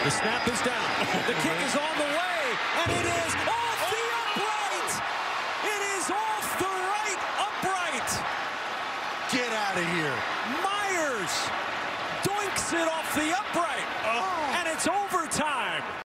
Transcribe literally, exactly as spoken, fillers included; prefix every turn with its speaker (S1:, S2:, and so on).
S1: The snap is down. The kick is on the way, and it is off the upright. It is off the right upright.
S2: Get out of here.
S1: Myers doinks it off the upright, and it's overtime.